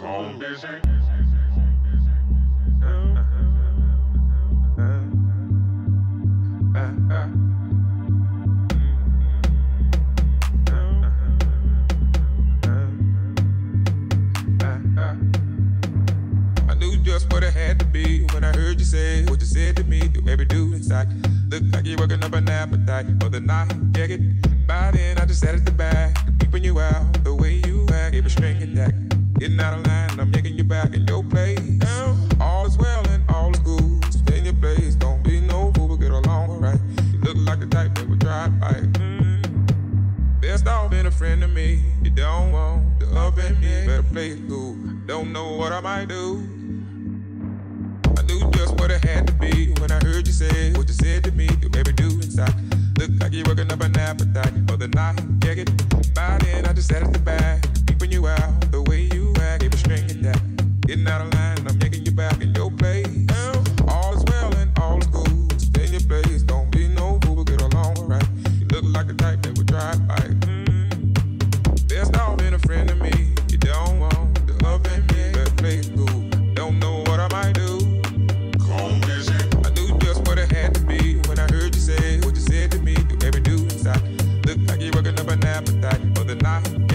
Gone busy. I knew just what it had to be when I heard you say what you said to me. You made me do inside. Look like you're working up an appetite for the night. Yeah, get by then. I just sat at the back, peeping you out the way you act. Gave a string attack, getting out of line. I'm yanking you back in your place. All is well and all is good. Stay in your place. Don't be no fool, but get along alright. You look like the type that would drive by. Best off being a friend to me. You don't want the up and me. Better play it cool. Don't know what I might do. I knew just what it had to be when I heard you say what you said to me. You made me do inside. Look like you're working up an appetite for the night. Yeah, get by then. I just sat at the back, peeping you out the way you act. Gave a string attack, getting out of line. I'm yanking you back in your place. All is well and all is good. Stay in your place. Don't be no fool, but get along alright. You look like the type that would drive by. Best off being a friend to me. You don't want the up and me. Better play it cool. Don't know what I might do. Gone busy. I knew just what it had to be when I heard you say what you said to me. You made me do inside. Look like you're working up an appetite for the night.